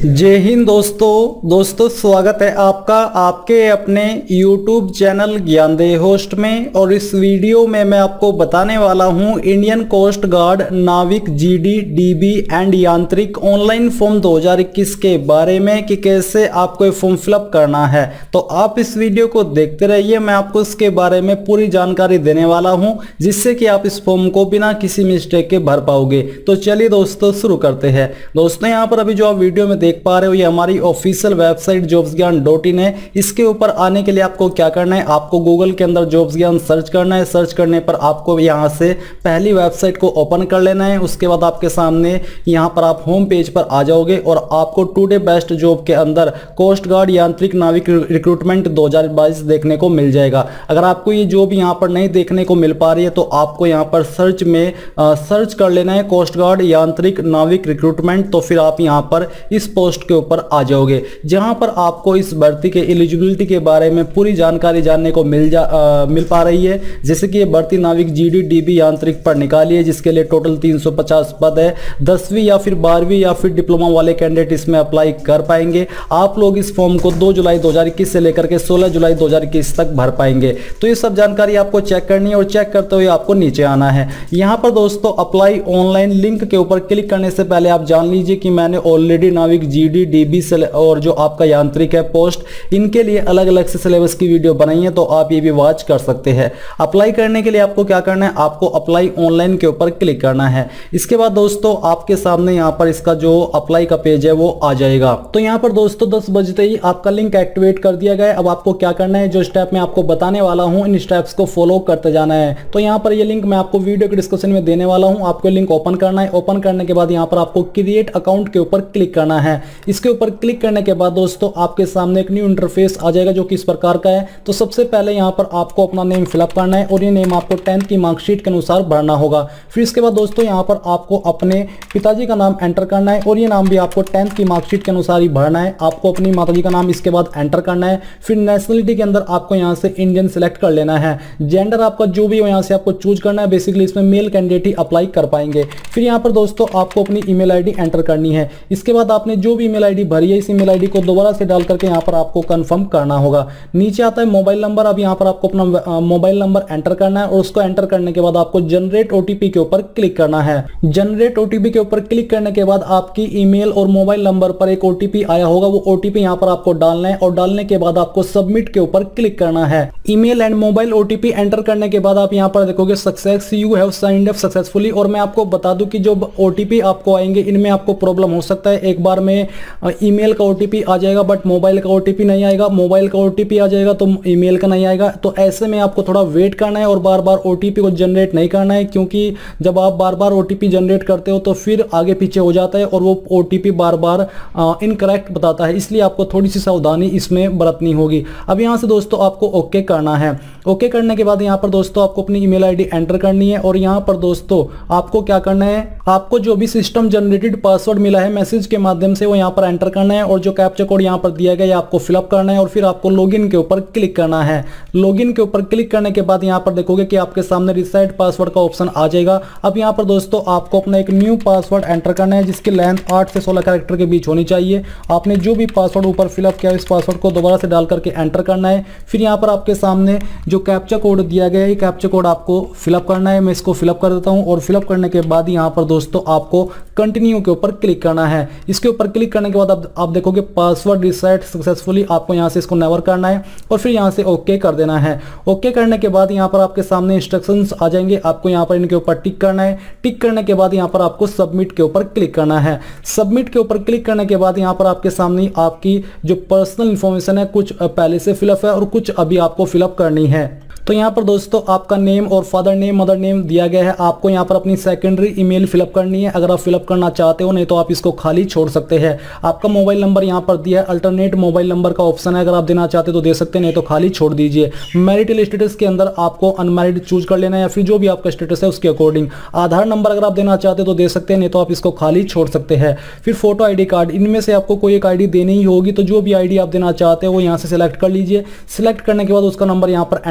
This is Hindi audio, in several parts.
जय हिंद दोस्तों स्वागत है आपका आपके अपने YouTube चैनल ज्ञानदेह होस्ट में। और इस वीडियो में मैं आपको बताने वाला हूं इंडियन कोस्ट गार्ड नाविक जीडी डीबी एंड यांत्रिक ऑनलाइन फॉर्म 2021 के बारे में कि कैसे आपको फॉर्म फिलअप करना है। तो आप इस वीडियो को देखते रहिए, मैं आपको इसके बारे में पूरी जानकारी देने वाला हूं जिससे कि आप इस फॉर्म को बिना किसी मिस्टेक के भर पाओगे। तो चलिए दोस्तों शुरू करते हैं। दोस्तों यहाँ पर अभी जो आप वीडियो में देख पा रहे हो ये हमारी ऑफिशियल वेबसाइट jobsgyan.in है। इसके ऊपर आने के लिए आपको क्या करना है, आपको गूगल के अंदर जॉब्स ज्ञान सर्च करना है। सर्च करने पर आपको यहाँ से पहली वेबसाइट को ओपन कर लेना है। उसके बाद आपके सामने यहाँ पर आप होम पेज पर आ जाओगे और आपको टुडे बेस्ट जॉब के अंदर कोस्ट गार्ड यांत्रिक नाविक रिक्रूटमेंट 2022 देखने को मिल जाएगा। अगर आपको ये जॉब यहाँ पर नहीं देखने को मिल पा रही है तो आपको यहाँ पर सर्च में सर्च कर लेना है कोस्ट गार्ड यांत्रिक नाविक रिक्रूटमेंट। तो फिर आप यहाँ पर इस पोस्ट के ऊपर आ जाओगे जहां पर आपको इस भर्ती के एलिजिबिलिटी के बारे में पूरी जानकारी जानने को मिल पा रही है। जैसे कि ये भर्ती नाविक जीडी डीबी यांत्रिक पर निकाली है जिसके लिए टोटल 350 पद है। 10वीं या फिर 12वीं या फिर डिप्लोमा वाले कैंडिडेट इसमें अप्लाई कर पाएंगे। आप लोग इस फॉर्म को 2 जुलाई 2021 से लेकर के 16 जुलाई 2021 तक भर पाएंगे। तो ये सब जानकारी आपको चेक करनी है और चेक करते हुए आपको नीचे आना है। यहाँ पर दोस्तों अप्लाई ऑनलाइन लिंक के ऊपर क्लिक करने से पहले आप जान लीजिए कि मैंने ऑलरेडी नाविक जीडी डीबी से और जो आपका यांत्रिक है पोस्ट इनके लिए अलग अलग से सिलेबस की वीडियो बनाई है, तो आप ये भी वॉच कर सकते हैं। अप्लाई करने के लिए आपको क्या करना है, आपको अप्लाई ऑनलाइन के ऊपर क्लिक करना है। इसके बाद दोस्तों आपके सामने यहाँ पर इसका जो अप्लाई का पेज है वो आ जाएगा। तो यहाँ पर दोस्तों 10 बजते ही आपका लिंक एक्टिवेट कर दिया गया है। अब आपको क्या करना है, जो स्टेप मैं आपको बताने वाला हूँ इन स्टेप्स को फॉलो करते जाना है। तो यहाँ पर ये लिंक मैं आपको वीडियो के डिस्क्रिप्शन में देने वाला हूँ। आपको लिंक ओपन करना है। ओपन करने के बाद यहाँ पर आपको क्रिएट अकाउंट के ऊपर क्लिक करना है। इसके ऊपर क्लिक करने के बाद दोस्तों आपके सामने एक न्यू इंटरफेस आ जाएगा जो कि इस प्रकार का है। तो सबसे पहले यहाँ पर आपको अपना नेम फिलअप करना है और ये नेम आपको 10th की मार्कशीट के अनुसार भरना होगा। फिर इसके बाद दोस्तों यहाँ पर आपको अपने पिताजी का नाम एंटर करना है और ये नाम भी आपको 10th की मार्कशीट के अनुसार ही भरना है। आपको अपनी माताजी का नाम इसके बाद एंटर करना है। फिर नेशनलिटी के अंदर आपको यहाँ से इंडियन सिलेक्ट कर लेना है। जेंडर आपका जो भी हो यहाँ से आपको चूज करना है। बेसिकली इसमें मेल कैंडिडेट ही अप्लाई कर पाएंगे। फिर यहाँ पर दोस्तों आपको अपनी ईमेल आईडी एंटर करनी है। इसके बाद आपने जो भी ईमेल आईडी भरी है इस ईमेल आईडी को दोबारा से डाल करके यहाँ पर आपको कंफर्म करना होगा। नीचे आता है मोबाइल नंबर। अब यहाँ पर आपको अपना मोबाइल नंबर एंटर करना है और उसको एंटर करने के बाद आपको जनरेट ओटीपी के ऊपर क्लिक करना है। जनरेट ओटीपी के ऊपर क्लिक करने के बाद आपकी ईमेल और मोबाइल नंबर पर एक ओटीपी आया होगा। वो ओटीपी यहाँ पर आपको डालना है और डालने के बाद आपको सबमिट के ऊपर क्लिक करना है। Email and mobile OTP enter करने के बाद आप यहाँ पर देखोगे success, you have signed up successfully. और मैं आपको बता दूं कि जो ओटीपी आपको आएंगे इनमें आपको प्रॉब्लम हो सकता है। एक बार में ईमेल का ओटीपी आ जाएगा बट मोबाइल का ओटीपी नहीं आएगा, मोबाइल का ओटीपी आ जाएगा तो ईमेल का नहीं आएगा। तो ऐसे में आपको थोड़ा वेट करना है और बार बार ओटीपी को जनरेट नहीं करना है, क्योंकि जब आप बार बार ओटीपी जनरेट करते हो तो फिर आगे पीछे हो जाता है और वो ओटीपी बार बार इनकरेक्ट बताता है। इसलिए आपको थोड़ी सी सावधानी इसमें बरतनी होगी। अब यहाँ से दोस्तों आपको ओके करना है। ओके करने के बाद यहाँ पर दोस्तों आपको अपनी ईमेल आईडी एंटर करनी है और यहाँ पर दोस्तों आपको क्या करना है, आपको जो भी सिस्टम जनरेटेड पासवर्ड मिला है मैसेज के माध्यम से वो यहाँ पर एंटर करना है और जो कैप्चा कोड यहाँ पर दिया गया है आपको फिलअप करना है और फिर आपको लॉगिन के ऊपर क्लिक करना है। लॉगिन के ऊपर क्लिक करने के बाद यहाँ पर देखोगे कि आपके सामने रिसेट पासवर्ड का ऑप्शन आ जाएगा। अब यहाँ पर दोस्तों आपको अपना एक न्यू पासवर्ड एंटर करना है जिसकी लेंथ 8 से 16 कैरेक्टर के बीच होनी चाहिए। आपने जो भी पासवर्ड ऊपर फिलअप किया इस पासवर्ड को दोबारा से डाल करके एंटर करना है। फिर यहाँ पर आपके सामने जो कैप्चा कोड दिया गया है कैप्चा कोड आपको फिलअप करना है। मैं इसको फिलअप कर देता हूँ और फिलअप करने के बाद यहाँ पर दोस्तों आपको कंटिन्यू के ऊपर क्लिक करना है। इसके ऊपर क्लिक करने के बाद आप देखोगे पासवर्ड रिसेट सक्सेसफुली। आपको यहाँ से इसको नेवर करना है और फिर यहाँ से ओके कर देना है। ओके करने के बाद यहाँ पर आपके सामने इंस्ट्रक्शंस आ जाएंगे। आपको यहाँ पर इनके ऊपर टिक करना है। टिक करने के बाद यहाँ पर आपको सबमिट के ऊपर क्लिक करना है। सबमिट के ऊपर क्लिक करने के बाद यहाँ पर आपके सामने आपकी जो पर्सनल इंफॉर्मेशन है कुछ पहले से फिलअप है और कुछ अभी आपको फिलअप करनी है। तो यहाँ पर दोस्तों आपका नेम और फादर नेम मदर नेम दिया गया है। आपको यहाँ पर अपनी सेकेंडरी ईमेल फिलअप करनी है अगर आप फिलअप करना चाहते हो, नहीं तो आप इसको खाली छोड़ सकते हैं। आपका मोबाइल नंबर यहाँ पर दिया है, अल्टरनेट मोबाइल नंबर का ऑप्शन है, अगर आप देना चाहते तो दे सकते हैं, नहीं तो खाली छोड़ दीजिए। मैरिटल स्टेटस के अंदर आपको अनमैरिड चूज कर लेना है या फिर जो भी आपका स्टेटस है उसके अकॉर्डिंग। आधार नंबर अगर आप देना चाहते तो दे सकते हैं, नहीं तो आप इसको खाली छोड़ सकते हैं। फिर फोटो आईडी कार्ड, इनमें से आपको कोई एक आईडी देनी ही होगी, तो जो भी आईडी आप देना चाहते हो वो यहाँ से सिलेक्ट कर लीजिए। सिलेक्ट करने के बाद उसका नंबर यहाँ पर एंटर कर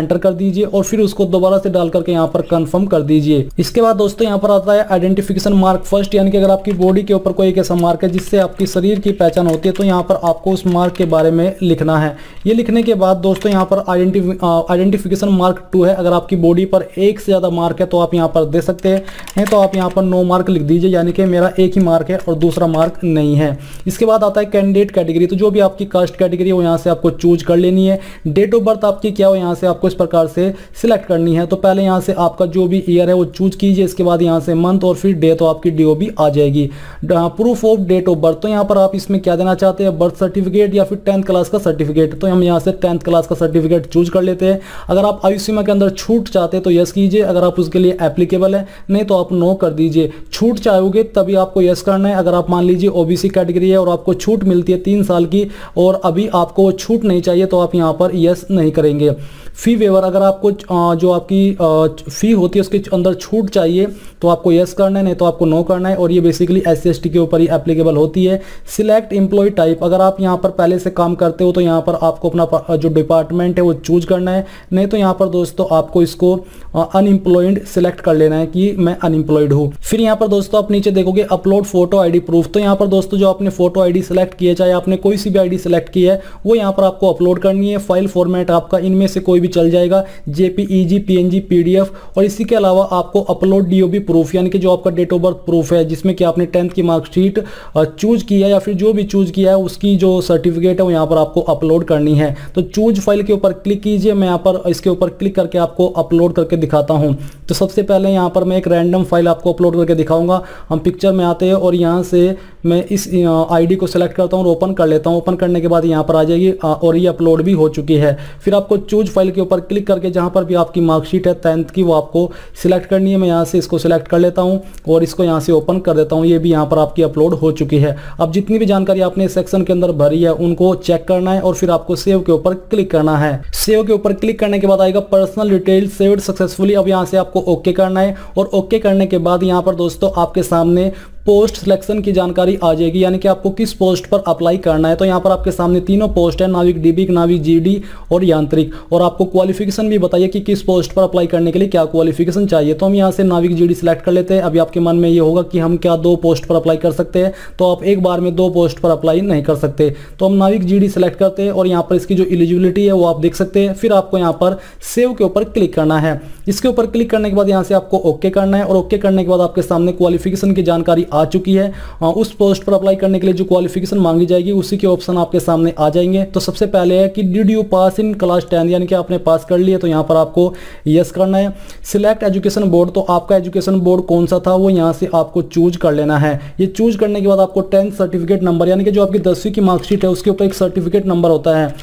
दीजिए और फिर उसको दोबारा से डाल करके यहाँ पर कंफर्म कर दीजिए। इसके बाद दोस्तों यहाँ पर आता है आइडेंटिफिकेशन मार्क फर्स्ट, यानी कि अगर आपकी बॉडी के ऊपर कोई एक ऐसा मार्क है जिससे आपकी शरीर की पहचान होती है तो यहाँ पर आपको उस मार्क के बारे में लिखना है। ये लिखने के बाद दोस्तों यहाँ पर आइडेंटिफिकेशन मार्क 2 है, अगर आपकी बॉडी पर एक से ज़्यादा मार्क है तो आप यहाँ पर दे सकते हैं, नहीं तो आप यहाँ पर नो मार्क लिख दीजिए, यानी कि मेरा एक ही मार्क है और दूसरा मार्क नहीं है। इसके बाद आता है कैंडिडेट कैटेगरी, तो जो भी आपकी कास्ट कैटेगरी है वो यहाँ से आपको चूज कर लेनी है। डेट ऑफ बर्थ आपकी क्या हो यहाँ से आपको इस प्रकार से सिलेक्ट करनी है। तो पहले यहाँ से आपका जो भी ईयर है वो चूज कीजिए, इसके बाद यहाँ से मंथ और फिर डे, तो आपकी DOB आ जाएगी। Proof of date of birth, तो यहाँ पर आप इसमें क्या देना चाहते हैं, बर्थ सर्टिफिकेट या फिर 10th क्लास का सर्टिफिकेट, तो हम यहाँ से 10th क्लास का सर्टिफिकेट चूज कर लेते हैं। अगर आप आयु सीमा के अंदर छूट चाहते हैं तो यस कीजिए, अगर आप उसके लिए एप्लीकेबल है, नहीं तो आप नो कर दीजिए। छूट चाहोगे तभी आपको यस करना है। अगर आप मान लीजिए OBC कैटेगरी है और आपको छूट मिलती है 3 साल की और अभी आपको वो छूट नहीं चाहिए तो आप यहाँ पर यस नहीं करेंगे। फी वेवर, अगर आपको जो आपकी फी होती है उसके अंदर छूट चाहिए तो आपको यस करना है, नहीं तो आपको नो करना है, और ये बेसिकली SC/ST के ऊपर ही एप्लीकेबल होती है। सिलेक्ट एम्प्लॉय टाइप, अगर आप यहाँ पर पहले से काम करते हो तो यहाँ पर आपको अपना जो डिपार्टमेंट है वो चूज करना है, नहीं तो यहाँ पर दोस्तों आपको इसको अनएम्प्लॉयड सिलेक्ट कर लेना है कि मैं अनएम्प्लॉयड हूँ। फिर यहाँ पर दोस्तों आप नीचे देखोगे अपलोड फोटो ID प्रूफ, तो यहाँ पर दोस्तों जो आपने फोटो ID सिलेक्ट की है, चाहे आपने कोई सी भी ID सिलेक्ट की है वो यहाँ पर आपको अपलोड करनी है। फाइल फॉर्मेट आपका इनमें से कोई भी चल जाएगा, JPEG, PNG, PDF, और इसी के अलावा आपको अपलोड DOB प्रूफ, यानी कि जो आपका डेट ऑफ बर्थ प्रूफ है जिसमें कि आपने 10th की मार्कशीट चूज किया या फिर जो भी चूज किया है उसकी जो सर्टिफिकेट है वो यहाँ पर आपको अपलोड करनी है। तो चूज फाइल के ऊपर क्लिक कीजिए, मैं यहाँ पर इसके ऊपर क्लिक करके आपको अपलोड करके दिखाता हूँ। तो सबसे पहले यहाँ पर मैं एक रैंडम फाइल आपको अपलोड करके दिखाऊंगा। हम पिक्चर में आते हैं और यहाँ से मैं इस ID को सिलेक्ट करता हूँ और ओपन कर लेता हूँ। ओपन करने के बाद यहाँ पर आ जाएगी और ये अपलोड भी हो चुकी है। फिर आपको चूज फाइल के ऊपर क्लिक करके जहाँ पर भी आपकी मार्कशीट है 10th की वो आपको सिलेक्ट करनी है। मैं यहाँ से इसको सिलेक्ट कर लेता हूँ और इसको यहाँ से ओपन कर देता हूँ। ये भी यहाँ पर आपकी अपलोड हो चुकी है। अब जितनी भी जानकारी आपने इस सेक्शन के अंदर भरी है उनको चेक करना है और फिर आपको सेव के ऊपर क्लिक करना है। सेव के ऊपर क्लिक करने के बाद आएगा पर्सनल डिटेल सेव्ड सक्सेसफुली। अब यहाँ से आपको ओके करना है और ओके करने के बाद यहाँ पर दोस्तों आपके सामने पोस्ट सिलेक्शन की जानकारी आ जाएगी, यानी कि आपको किस पोस्ट पर अप्लाई करना है। तो यहाँ पर आपके सामने तीनों पोस्ट है, नाविक DB, नाविक GD और यांत्रिक, और आपको क्वालिफिकेशन भी बताइए कि किस पोस्ट पर अप्लाई करने के लिए क्या क्वालिफिकेशन चाहिए। तो हम यहाँ से नाविक GD सिलेक्ट कर लेते हैं। अभी आपके मन में ये होगा कि हम क्या 2 पोस्ट पर अप्लाई कर सकते हैं, तो आप एक बार में 2 पोस्ट पर अप्लाई नहीं कर सकते। तो हम नाविक GD सिलेक्ट करते हैं और यहाँ पर इसकी जो एलिजिबिलिटी है वो आप देख सकते हैं। फिर आपको यहाँ पर सेव के ऊपर क्लिक करना है। इसके ऊपर क्लिक करने के बाद यहाँ से आपको ओके करना है और ओके करने के बाद आपके सामने क्वालिफिकेशन की जानकारी आ चुकी है। उस पोस्ट पर अप्लाई करने के लिए जो क्वालिफिकेशन मांगी जाएगी उसी के ऑप्शन आपके सामने आ जाएंगे। तो सबसे पहले है कि did you pass in class 10, यानी कि आपने पास कर लिया, तो यहाँ पर आपको यस करना है। सिलेक्ट एजुकेशन बोर्ड, तो आपका एजुकेशन बोर्ड कौन सा था वो यहाँ से आपको चूज कर लेना है। ये चूज करने के बाद आपको 10th सर्टिफिकेट नंबर, यानी कि जो आपकी 10वीं की मार्कशीट है उसके ऊपर एक सर्टिफिकेट नंबर होता है।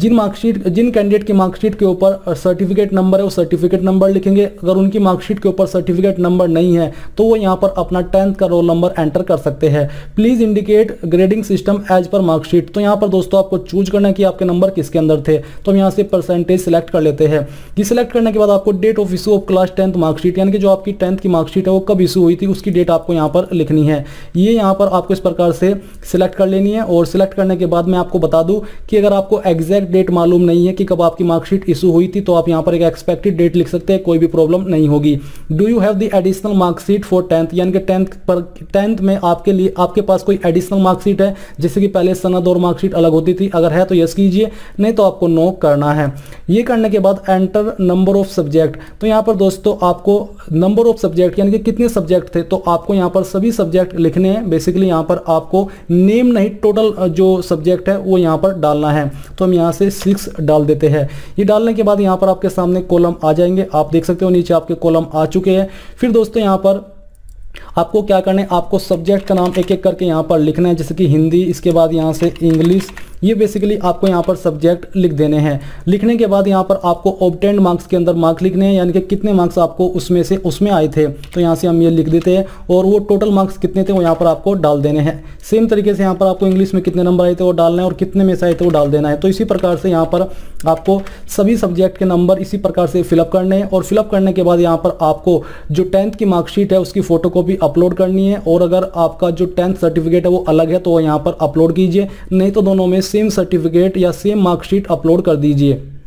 जिन कैंडिडेट की मार्कशीट के ऊपर सर्टिफिकेट नंबर है वो सर्टिफिकेट नंबर लिखेंगे। अगर उनकी मार्कशीट के ऊपर सर्टिफिकेट नंबर नहीं है तो वो यहाँ पर अपना 10th का रोल नंबर एंटर कर सकते हैं। Please indicate grading system as पर मार्कशीट, तो यहाँ पर दोस्तों आपको चूज करना है कि आपके नंबर किसके अंदर थे। तो हम यहाँ से परसेंटेज सिलेक्ट कर लेते हैं। ये सिलेक्ट करने के बाद आपको date of issue of class 10th marksheet, यानी कि जो आपकी 10th की मार्कशीट है वो कब इशू हुई थी उसकी डेट आपको यहाँ पर लिखनी है। ये यहाँ पर आपको इस प्रकार से सिलेक्ट कर लेनी है। और सिलेक्ट करने के बाद मैं आपको बता दूं कि अगर आपको एग्जैक्ट डेट मालूम नहीं है कि कब आपकी मार्कशीट इशू हुई थी तो आप यहाँ पर एक एक्सपेक्टेड डेट लिख सकते हैं, कोई भी प्रॉब्लम नहीं होगी। Do you have the additional marksheet for 10th, यानी कि 10th में आपके लिए आपके पास कोई एडिशनल मार्कशीट है, जैसे कि पहले सनद और मार्कशीट अलग होती थी, अगर है तो यस कीजिए, नहीं तो आपको नो करना है। ये करने के बाद एंटर नंबर ऑफ सब्जेक्ट, तो यहाँ पर दोस्तों आपको नंबर ऑफ सब्जेक्ट यानी कि कितने सब्जेक्ट थे तो आपको यहाँ पर सभी सब्जेक्ट लिखने हैं। बेसिकली यहाँ पर आपको नेम नहीं टोटल जो सब्जेक्ट है वो यहाँ पर डालना है। तो हम यहाँ से 6 डाल देते हैं। ये डालने के बाद यहाँ पर आपके सामने कॉलम आ जाएंगे, आप देख सकते हो नीचे आपके कॉलम आ चुके हैं। फिर दोस्तों यहाँ पर आपको क्या करना है, आपको सब्जेक्ट का नाम एक एक करके यहाँ पर लिखना है, जैसे कि हिंदी, इसके बाद यहाँ से इंग्लिश, ये बेसिकली आपको यहाँ पर सब्जेक्ट लिख देने हैं। लिखने के बाद यहाँ पर आपको ऑब्टेन्ड मार्क्स के अंदर मार्क लिखने हैं, यानी कि कितने मार्क्स आपको उसमें आए थे। तो यहाँ से हम ये लिख देते हैं और वो टोटल मार्क्स कितने थे वो यहाँ पर आपको डाल देने हैं। सेम तरीके से यहाँ पर आपको इंग्लिश में कितने नंबर आए थे वो डालना है और कितने में से आए थे वो डाल देना है। तो इसी प्रकार से यहाँ पर आपको सभी सब्जेक्ट के नंबर इसी प्रकार से फिलअप करने हैं। और फिलअप करने के बाद यहाँ पर आपको जो 10th की मार्कशीट है उसकी फोटोकॉपी अपलोड करनी है। और अगर आपका जो 10th सर्टिफिकेट है वो अलग है तो वो यहाँ पर अपलोड कीजिए, नहीं तो दोनों में सेम सर्टिफिकेट या सेम मार्कशीट अपलोड कर दीजिए।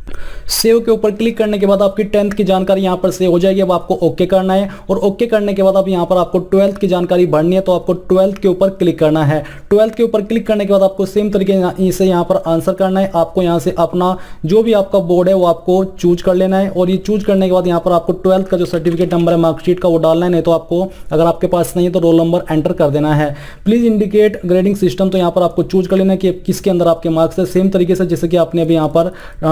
सेव के ऊपर क्लिक करने के बाद आपकी 10th की जानकारी यहाँ पर सेव हो जाएगी। अब आपको ओके करना है और ओके करने के बाद अब यहाँ पर आपको 12th की जानकारी भरनी है, तो आपको 12th के ऊपर क्लिक करना है। 12th के ऊपर क्लिक करने के बाद आपको सेम तरीके से यहाँ पर आंसर करना है। आपको यहाँ से अपना जो भी आपका बोर्ड है वो आपको चूज कर लेना है और ये चूज करने के बाद यहाँ पर आपको 12th का जो सर्टिफिकेट नंबर है मार्कशीट का वो डालना है, नहीं तो आपको अगर आपके पास नहीं है तो रोल नंबर एंटर कर देना है। प्लीज इंडिकेट ग्रेडिंग सिस्टम, तो यहाँ पर आपको चूज कर लेना है कि किसके अंदर आपके मार्क्स है। सेम तरीके से जैसे कि आपने अभी यहाँ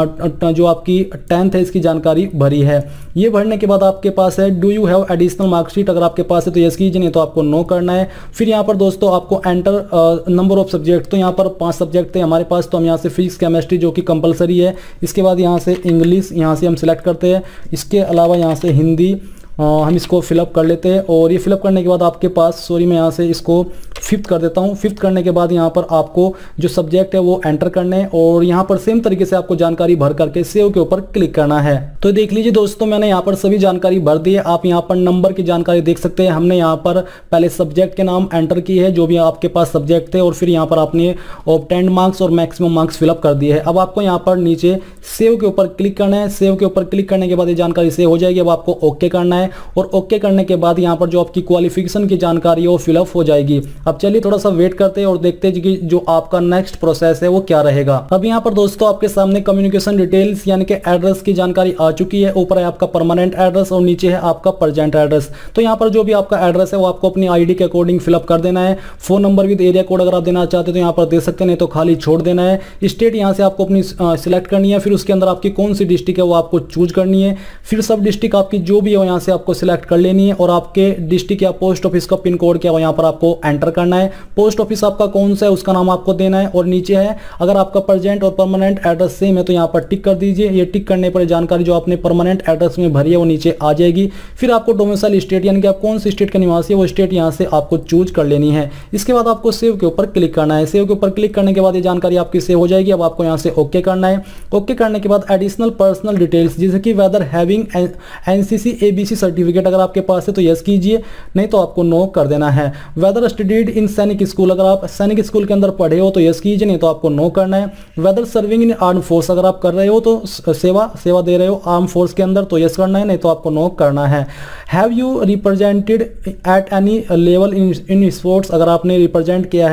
पर जो आपकी 10th है इसकी जानकारी भरी है। ये भरने के बाद आपके पास है do you have additional marksheet, अगर आपके पास है तो यस कीजिए, नहीं तो आपको नो करना है। फिर यहाँ पर दोस्तों आपको एंटर नंबर ऑफ सब्जेक्ट, तो यहाँ पर 5 सब्जेक्ट थे हमारे पास, तो हम यहाँ से फिजिक्स केमिस्ट्री जो कि कंपलसरी है, इसके बाद यहाँ से इंग्लिश यहाँ से हम सिलेक्ट करते हैं, इसके अलावा यहाँ से हिंदी हम इसको फिलअप कर लेते हैं। और ये फिलअप करने के बाद आपके पास सॉरी मैं यहाँ से इसको 5th कर देता हूँ। 5th करने के बाद यहाँ पर आपको जो सब्जेक्ट है वो एंटर करने हैं और यहाँ पर सेम तरीके से आपको जानकारी भर करके सेव के ऊपर क्लिक करना है। तो देख लीजिए दोस्तों मैंने यहाँ पर सभी जानकारी भर दी है। आप यहाँ पर नंबर की जानकारी देख सकते हैं। हमने यहाँ पर पहले सब्जेक्ट के नाम एंटर किए है जो भी आपके पास सब्जेक्ट थे और फिर यहाँ पर आपने ऑब्टेन्ड मार्क्स और मैक्सिमम मार्क्स फिलअप कर दिए है। अब आपको यहाँ पर नीचे सेव के ऊपर क्लिक करना है। सेव के ऊपर क्लिक करने के बाद ये जानकारी सेव हो जाएगी। अब आपको ओके करना है और ओके करने के बाद यहाँ पर जो आपकी क्वालिफिकेशन की जानकारी है वो फिलअप हो जाएगी। अब चलिए थोड़ा सा वेट करते हैं और देखते हैं कि जो आपका नेक्स्ट प्रोसेस है वो क्या रहेगा। अब यहाँ पर दोस्तों आपके सामने कम्युनिकेशन डिटेल्स यानी कि एड्रेस की जानकारी आ चुकी है। ऊपर है आपका परमानेंट एड्रेस और नीचे है आपका प्रेजेंट एड्रेस। तो यहाँ पर जो भी आपका एड्रेस है वो आपको अपनी आईडी के अकॉर्डिंग फिलअप कर देना है। Phone number with area code अगर आप देना चाहते हो तो यहाँ पर दे सकते हैं, नहीं तो खाली छोड़ देना है। स्टेट यहाँ से आपको अपनी सिलेक्ट करनी है, फिर उसके अंदर आपकी कौन सी डिस्ट्रिक्ट है वो आपको चूज करनी है। फिर सब डिस्ट्रिक्ट आपकी जो भी है यहाँ से आपको सिलेक्ट कर लेनी है और आपके डिस्ट्रिक्ट या पोस्ट ऑफिस का पिन कोड क्या हो यहाँ पर आपको एंटर करना है। पोस्ट ऑफिस आपका कौन सा है उसका नाम आपको देना है और नीचे है अगर आपका प्रेजेंट और परमानेंट एड्रेस सेम है तो यहाँ पर टिक कर दीजिए। ये टिक करने पर जानकारी जो आपने परमानेंट एड्रेस में भरी है वो नीचे आ जाएगी। फिर आपको डोमिसाइल स्टेट यानी कि आप कौन सी स्टेट के निवासी है वो स्टेट यहाँ से आपको चूज कर लेनी है। इसके बाद आपको सेव के ऊपर क्लिक करना है। सेव के ऊपर क्लिक करने के बाद ये जानकारी आपकी सेव हो जाएगी। अब आपको यहाँ से ओके करना है। ओके करने के बाद एडिशनल पर्सनल डिटेल्स जैसे कि whether having NCC ABC certificate अगर आपके पास है तो यस कीजिए, नहीं तो आपको नो कर देना है। वेदर स्टडीड इन सैनिक स्कूल अगर आप सैनिक स्कूल के अंदर पढ़े हो तो यस कीजिए, नहीं तो आपको नो करना है। Whether serving in arm force अगर आप कर रहे हो तो सेवा दे रहे हो आर्म फोर्स के अंदर तो यस करना है, नहीं तो आपको नो करना है। Have you represented at any level in sports अगर आपने रिप्रेजेंट किया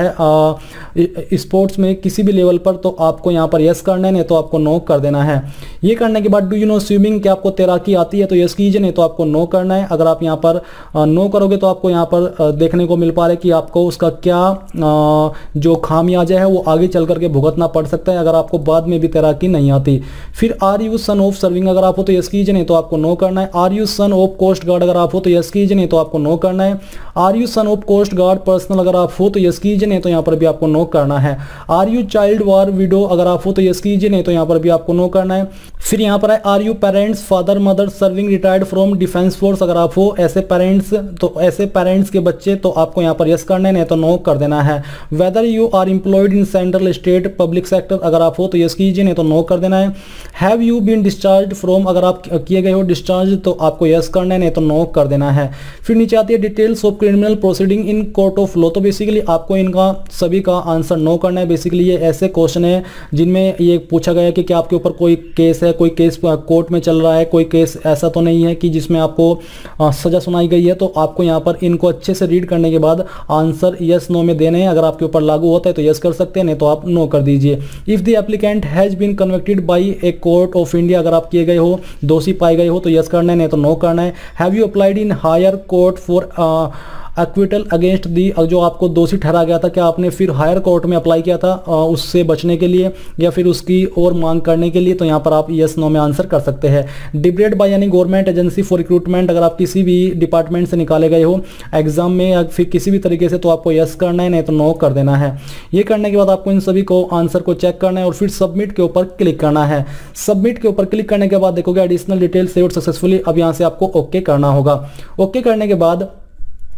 है स्पोर्ट्स में किसी भी लेवल पर तो आपको यहाँ पर यस करना है, नहीं तो आपको नो कर देना है। ये करने के बाद डू यू नो स्विमिंग, क्या आपको तैराकी आती है तो यस कीजिए, नहीं तो आपको नो करना है। अगर आप यहाँ पर नो करोगे तो आपको यहाँ पर देखने को मिल पा रहा है कि आपको उसका क्या जो खामियाजा है वो आगे चल करके भुगतना पड़ सकता है अगर आपको बाद में भी तैराकी नहीं आती। फिर are you son of serving अगर आप हो तो यस कीजिए, नहीं तो आपको नो करना है। Are you son of coast guard अगर आप हो तो यस कीजिए, नहीं तो आपको नो करना है। Are you son of coast guard personnel अगर आप हो तो यस कीजिए, नहीं तो यहाँ पर भी आपको नो करना है। Are you child war widow अगर आप हो तो यस कीजिए, नहीं तो यहाँ पर भी आपको नो करना है। फिर यहाँ पर है are you parents father mother serving retired from defence force अगर आप हो ऐसे पेरेंट्स के बच्चे तो आपको यहाँ पर यस करना है, नहीं तो नो कर देना है। Whether you are employed in central state public sector अगर आप हो तो यस कीजिए, नहीं तो नो कर देना है। Have you been discharge from अगर आप किए गए हो डिस्चार्ज तो आपको यस करना है, नहीं तो नो कर देना है। फिर नीचे आती है details of criminal proceeding in court of law, तो बेसिकली आपको इनका सभी का आंसर नो करना है। बेसिकली ये ऐसे क्वेश्चन है जिनमें ये पूछा गया है कि क्या आपके ऊपर कोई केस है, कोई केस कोर्ट में चल रहा है, कोई केस ऐसा तो नहीं है कि जिसमें आपको सजा सुनाई गई है। तो आपको यहाँ पर इनको अच्छे से रीड करने के बाद आंसर यस नो में देने हैं। अगर आपके ऊपर लागू होता है तो यस कर सकते हैं, नहीं तो आप नो कर दीजिए। If the applicant has been convicted by a court of India अगर आप किए गए हो दोषी पाए गए हो तो यस करना है, नहीं तो नो करना है। Have you applied in higher court for acquittal against the जो आपको दोषी ठहरा गया था क्या आपने फिर हायर कोर्ट में अप्लाई किया था उससे बचने के लिए या फिर उसकी और मांग करने के लिए, तो यहाँ पर आप यस नो में आंसर कर सकते हैं। डिब्रेड बाय यानी गवर्नमेंट एजेंसी फॉर रिक्रूटमेंट अगर आप किसी भी डिपार्टमेंट से निकाले गए हो एग्जाम में या फिर किसी भी तरीके से तो आपको यस करना है, नहीं तो नो कर देना है। ये करने के बाद आपको इन सभी को आंसर को चेक करना है और फिर सबमिट के ऊपर क्लिक करना है। सबमिट के ऊपर क्लिक करने के बाद देखोगे एडिशनल डिटेल सेव्ड सक्सेसफुली। अब यहाँ से आपको ओके करना होगा। ओके करने के बाद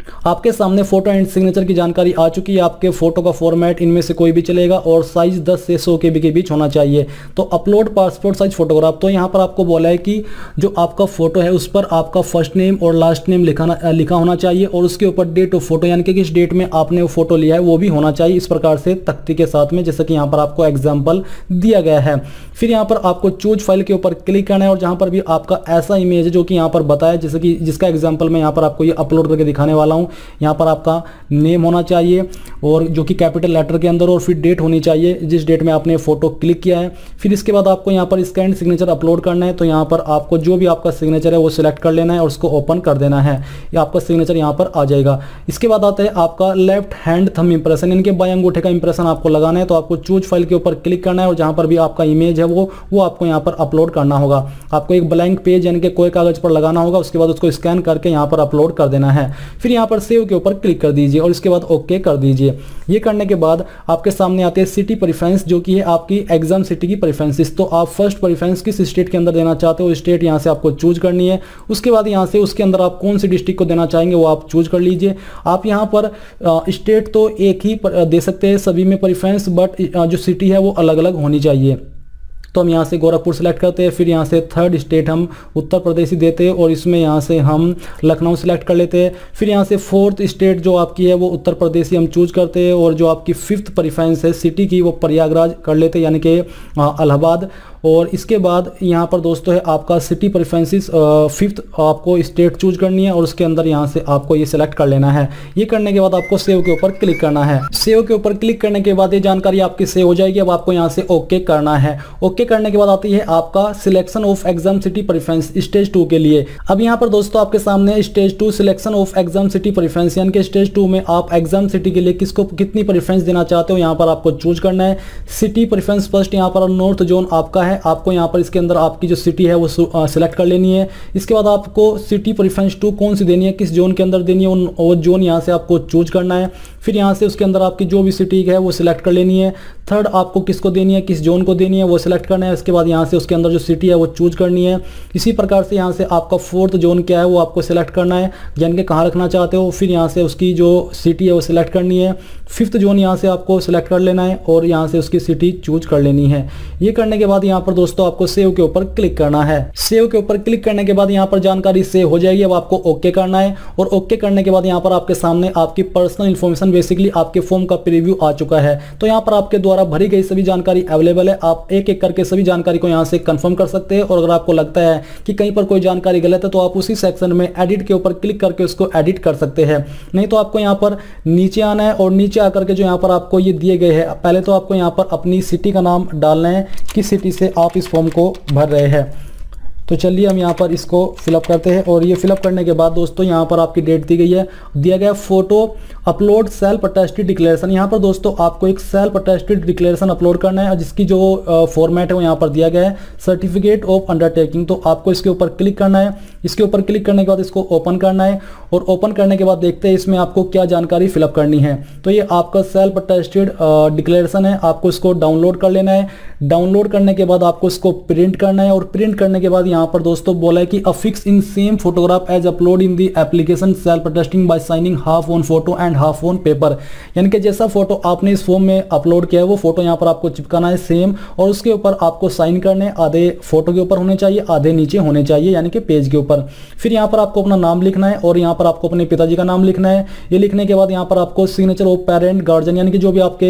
आपके सामने फोटो एंड सिग्नेचर की जानकारी आ चुकी है। आपके फोटो का फॉर्मेट इनमें से कोई भी चलेगा और साइज 10 से 100 KB के बीच होना चाहिए। तो अपलोड पासपोर्ट साइज फोटोग्राफ, तो यहाँ पर आपको बोला है कि जो आपका फोटो है उस पर आपका फर्स्ट नेम और लास्ट नेम लिखा होना चाहिए और उसके ऊपर डेट ऑफ फोटो यानी कि किस डेट में आपने वो फोटो लिया है वो भी होना चाहिए, इस प्रकार से तख्ती के साथ में, जैसे कि यहाँ पर आपको एग्जाम्पल दिया गया है। फिर यहाँ पर आपको चूज फाइल के ऊपर क्लिक करना है और जहाँ पर भी आपका ऐसा इमेज है जो कि यहाँ पर बताया, जैसे कि जिसका एग्जाम्पल मैं यहाँ पर आपको ये अपलोड करके दिखाने वाला हूँ। यहाँ पर आपका नेम होना चाहिए और जो कि कैपिटल लेटर के अंदर, और फिर डेट होनी चाहिए जिस डेट में आपने फोटो क्लिक किया है। फिर इसके बाद आपको यहाँ पर स्कैन सिग्नेचर अपलोड करना है। तो यहाँ पर आपको जो भी आपका सिग्नेचर है वो सिलेक्ट कर लेना है और उसको ओपन कर देना है, ये आपका सिग्नेचर यहाँ पर आ जाएगा। इसके बाद आता है आपका लेफ्ट हैंड थंब इंप्रेशन, इनके बाएं अंगूठे का इंप्रेशन आपको लगाना है। तो आपको चूज फाइल के ऊपर क्लिक करना है और जहाँ पर भी आपका इमेज है वो आपको यहाँ पर अपलोड करना होगा। आपको एक ब्लैंक पेज यानी कि कोई कागज पर लगाना होगा, उसके बाद उसको स्कैन करके यहाँ पर अपलोड कर देना है। फिर यहाँ पर सेव के ऊपर क्लिक कर दीजिए और इसके बाद ओके कर दीजिए। ये करने के बाद आपके सामने आते हैं सिटी प्रेफरेंस, जो कि है आपकी एग्जाम सिटी की प्रेफरेंसेस। तो आप फर्स्ट प्रेफरेंस किस स्टेट के अंदर देना चाहते हो, स्टेट यहाँ से आपको चूज करनी है। उसके बाद यहाँ से उसके अंदर आप कौन सी डिस्ट्रिक्ट को देना चाहेंगे वो आप चूज कर लीजिए। आप यहाँ पर स्टेट तो एक ही दे सकते हैं सभी में प्रेफरेंस, बट जो सिटी है वो अलग अलग होनी चाहिए। तो हम यहाँ से गोरखपुर सेलेक्ट करते हैं। फिर यहाँ से थर्ड स्टेट हम उत्तर प्रदेश ही देते हैं और इसमें यहाँ से हम लखनऊ सेलेक्ट कर लेते हैं। फिर यहाँ से फोर्थ स्टेट जो आपकी है वो उत्तर प्रदेश ही हम चूज करते हैं और जो आपकी फिफ्थ प्रेफरेंस है सिटी की वो प्रयागराज कर लेते हैं यानी कि इलाहाबाद। और इसके बाद यहाँ पर दोस्तों है आपका सिटी प्रेफरेंसेस फिफ्थ आपको स्टेट चूज करनी है और उसके अंदर यहाँ से आपको ये सिलेक्ट कर लेना है। ये करने के बाद आपको सेव के ऊपर क्लिक करना है। सेव के ऊपर क्लिक करने के बाद ये जानकारी आपकी सेव हो जाएगी। अब आपको यहाँ से ओके करना है। ओके करने के बाद आती है आपका selection of exam city preference stage 2 के लिए। अब यहाँ पर दोस्तों आपके सामने stage 2 selection of exam city preference, यानी कि स्टेज 2 में आप एग्जाम सिटी के लिए किसको कितनी प्रेफरेंस देना चाहते हो यहाँ पर आपको चूज करना है। सिटी प्रेफरेंस फर्स्ट यहाँ पर नॉर्थ जोन आपका है, आपको यहाँ पर इसके अंदर आपकी जो सिटी है वो सिलेक्ट कर लेनी है। इसके बाद आपको सिटी प्रेफरेंस 2 कौन सी देनी है, किस जोन के अंदर देनी है, वो जोन यहाँ से आपको चूज करना है। फिर यहाँ से उसके अंदर आपकी जो भी सिटी है वो सिलेक्ट कर लेनी है। थर्ड आपको किसको देनी है, किस जोन को देनी है वो सिलेक्ट करना है। इसके बाद यहाँ से उसके अंदर जो सिटी है वो चूज करनी है। इसी प्रकार से यहाँ से आपका फोर्थ जोन क्या है वो आपको सिलेक्ट करना है, यानी कि कहाँ रखना चाहते हो। फिर यहाँ से उसकी जो सिटी है वो सिलेक्ट करनी है। फिफ्थ जोन यहाँ से आपको सिलेक्ट कर लेना है और यहाँ से उसकी सिटी चूज कर लेनी है। ये करने के बाद यहाँ पर दोस्तों आपको सेव के ऊपर क्लिक करना है। सेव के ऊपर क्लिक करने के बाद यहाँ पर जानकारी सेव हो जाएगी। अब आपको ओके करना है और ओके करने के बाद यहाँ पर आपके सामने आपकी पर्सनल इन्फॉर्मेशन, बेसिकली आपके फॉर्म का प्रीव्यू आ चुका है। तो यहाँ पर आपके द्वारा भरी गई सभी जानकारी अवेलेबल है। आप एक एक करके सभी जानकारी को यहाँ से कंफर्म कर सकते हैं और अगर आपको लगता है कि कहीं पर कोई जानकारी गलत है तो आप उसी सेक्शन में एडिट के ऊपर क्लिक करके उसको एडिट कर सकते हैं। नहीं तो आपको यहाँ पर नीचे आना है और नीचे आकर के जो यहाँ पर आपको ये दिए गए हैं, पहले तो आपको यहाँ पर अपनी सिटी का नाम डालना है, किस सिटी से आप इस फॉर्म को भर रहे हैं। तो चलिए हम यहाँ पर इसको फिलअप करते हैं और ये फिलअप करने के बाद दोस्तों यहाँ पर आपकी डेट दी गई है, दिया गया photo upload self attested declaration. यहाँ पर दोस्तों आपको एक सेल्फ अटेस्टेड डिक्लेरेशन अपलोड करना है और जिसकी जो फॉर्मेट है वो यहाँ पर दिया गया है सर्टिफिकेट ऑफ अंडरटेकिंग। तो आपको इसके ऊपर क्लिक करना है। इसके ऊपर क्लिक करने के बाद इसको ओपन करना है और ओपन करने के बाद देखते हैं इसमें आपको क्या जानकारी फिलअप करनी है। तो ये आपका सेल्फ अटेस्टेड डिक्लेरेशन है, आपको इसको डाउनलोड कर लेना है। डाउनलोड करने के बाद आपको इसको प्रिंट करना है और प्रिंट करने के बाद यहाँ पर दोस्तों बोला है कि affix in same photograph as upload in the application self attesting by signing half on photo and half on paper. यानी कि जैसा फोटो आपने इस फॉर्म में अपलोड किया है वो फोटो यहाँ पर आपको चिपकाना है सेम और उसके ऊपर आपको साइन करने, आधे फोटो के ऊपर होने चाहिए, आधे नीचे होने चाहिए यानी कि पेज के ऊपर। फिर यहाँ पर आपको अपना नाम लिखना है और यहाँ पर आपको अपने पिताजी का नाम लिखना है। ये लिखने के बाद यहाँ पर आपको सिग्नेचर ऑफ पेरेंट गार्जियन, यानी कि जो भी आपके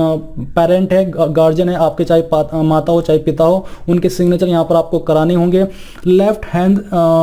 पेरेंट है, गार्जियन है आपके, चाहे माता हो चाहे पिता हो, उनके सिग्नेचर यहाँ पर आपको कराने होंगे। Left hand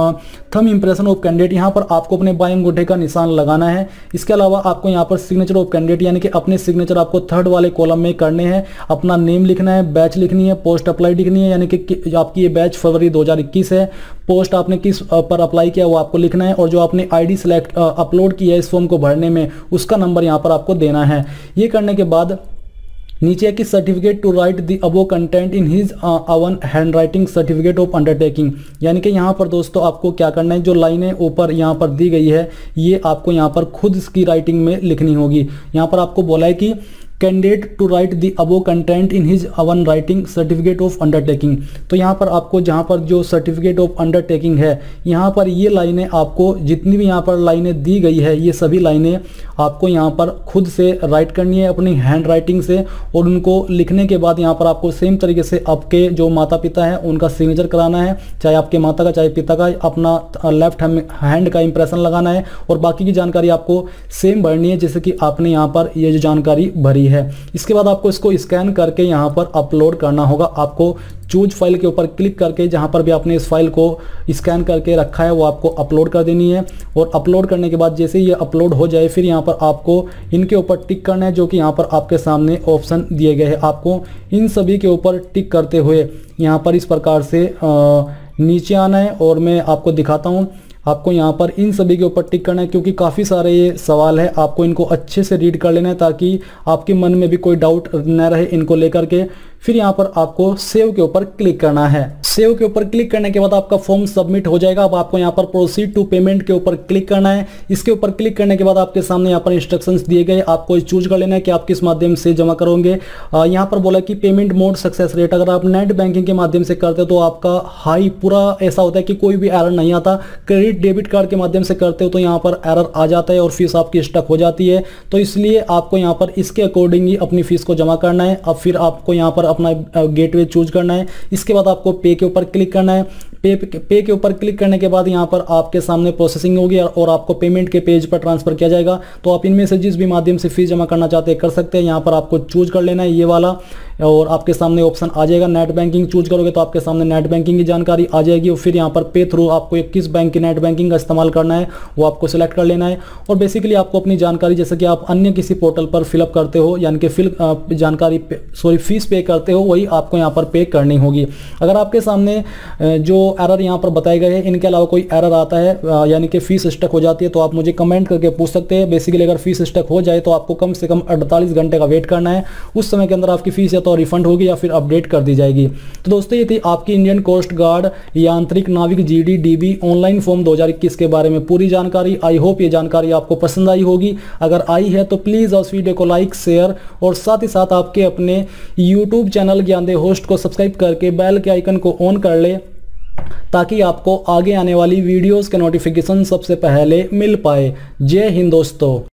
thumb impression of candidate, यहाँ पर आपको अपने बाएं अंगूठे का निशान लगाना है। इसके अलावा आपको यहाँ पर सिग्नेचर ऑफ कैंडिडेट यानी कि अपने सिग्नेचर आपको थर्ड वाले कॉलम में करने हैं। अपना नेम लिखना है, बैच लिखनी है, पोस्ट अप्लाई लिखनी है, यानी कि आपकी ये बैच फरवरी 2021 है। पोस्ट आपने किस पर अप्लाई किया वो आपको लिखना है और जो आपने आईडी सेलेक्ट अपलोड की है इस फॉर्म को भरने में उसका नंबर यहाँ पर आपको देना है। ये करने के बाद नीचे है कि certificate to write the above content in his own hand writing certificate of undertaking, यानी कि यहाँ पर दोस्तों आपको क्या करना है, जो लाइनें ऊपर यहाँ पर दी गई है ये आपको यहाँ पर खुद इसकी राइटिंग में लिखनी होगी। यहाँ पर आपको बोला है कि candidate to write the above content in his own writing certificate of undertaking. तो यहाँ पर आपको जहाँ पर जो सर्टिफिकेट ऑफ अंडरटेकिंग है, यहाँ पर ये लाइनें आपको जितनी भी यहाँ पर लाइनें दी गई है, ये सभी लाइनें आपको यहाँ पर खुद से राइट करनी है अपनी हैंड राइटिंग से, और उनको लिखने के बाद यहाँ पर आपको सेम तरीके से आपके जो माता पिता है उनका सिग्नेचर कराना है, चाहे आपके माता का चाहे पिता का, अपना लेफ्ट हैंड का इंप्रेशन लगाना है, और बाकी की जानकारी आपको सेम भरनी है जैसे कि आपने यहाँ पर ये जो जानकारी भरी है। इसके बाद आपको इसको स्कैन करके यहाँ पर अपलोड करना होगा। आपको चूज फाइल के ऊपर क्लिक करके जहाँ पर भी आपने इस फाइल को स्कैन करके रखा है वो आपको अपलोड कर देनी है, और अपलोड करने के बाद जैसे ये अपलोड हो जाए फिर यहाँ पर आपको इनके ऊपर टिक करना है, जो कि यहाँ पर आपके सामने ऑप्शन दिए गए हैं। आपको इन सभी के ऊपर टिक करते हुए यहाँ पर इस प्रकार से नीचे आना है, और मैं आपको दिखाता हूँ। आपको यहाँ पर इन सभी के ऊपर टिक करना है क्योंकि काफ़ी सारे ये सवाल है, आपको इनको अच्छे से रीड कर लेना है ताकि आपके मन में भी कोई डाउट न रहे इनको लेकर के। फिर यहाँ पर आपको सेव के ऊपर क्लिक करना है। सेव के ऊपर क्लिक करने के बाद आपका फॉर्म सबमिट हो जाएगा। अब आपको यहाँ पर प्रोसीड टू पेमेंट के ऊपर क्लिक करना है। इसके ऊपर क्लिक करने के बाद आपके सामने यहाँ पर इंस्ट्रक्शंस दिए गए, आपको चूज कर लेना है कि आप किस माध्यम से जमा करोगे। यहाँ पर बोला कि पेमेंट मोड सक्सेस रेट, अगर आप नेट बैंकिंग के माध्यम से करते हो तो आपका हाई पूरा ऐसा होता है कि कोई भी एरर नहीं आता। क्रेडिट डेबिट कार्ड के माध्यम से करते हो तो यहाँ पर एरर आ जाता है और फीस आपकी स्टक हो जाती है। तो इसलिए आपको यहाँ पर इसके अकॉर्डिंग ही अपनी फीस को जमा करना है। अब फिर आपको यहाँ पर अपना गेटवे चूज करना है। इसके बाद आपको पे के ऊपर क्लिक करना है। पे के ऊपर क्लिक करने के बाद यहाँ पर आपके सामने प्रोसेसिंग होगी और आपको पेमेंट के पेज पर ट्रांसफर किया जाएगा। तो आप इनमें से जिस भी माध्यम से फीस जमा करना चाहते हैं कर सकते हैं। यहाँ पर आपको चूज कर लेना है ये वाला, और आपके सामने ऑप्शन आ जाएगा नेट बैंकिंग। चूज करोगे तो आपके सामने नेट बैंकिंग की जानकारी आ जाएगी, और फिर यहाँ पर पे थ्रू आपको किस बैंक की नेट बैंकिंग का इस्तेमाल करना है वो आपको सिलेक्ट कर लेना है। और बेसिकली आपको अपनी जानकारी जैसे कि आप अन्य किसी पोर्टल पर फिलअप करते हो, यानी कि फीस पे करते हो, वही आपको यहाँ पर पे करनी होगी। अगर आपके सामने जो एरर यहाँ पर बताए गए हैं इनके अलावा कोई एरर आता है, यानी कि फीस स्टक हो जाती है, तो आप मुझे कमेंट करके पूछ सकते हैं। बेसिकली अगर फीस स्टक हो जाए तो आपको कम से कम 48 घंटे का वेट करना है। उस समय के अंदर आपकी फीस या तो रिफंड होगी या फिर अपडेट कर दी जाएगी। तो दोस्तों ये थी आपकी इंडियन कोस्ट गार्ड यांत्रिक नाविक जीडी डीबी ऑनलाइन फॉर्म 2021 के बारे में पूरी जानकारी। आई होप ये जानकारी आपको पसंद आई होगी। अगर आई है तो प्लीज़ उस वीडियो को लाइक शेयर और साथ ही साथ आपके अपने यूट्यूब चैनल ज्ञानदेव होस्ट को सब्सक्राइब करके बेल के आइकन को ऑन कर ले, ताकि आपको आगे आने वाली वीडियोस के नोटिफिकेशन सबसे पहले मिल पाए। जय हिंद दोस्तों।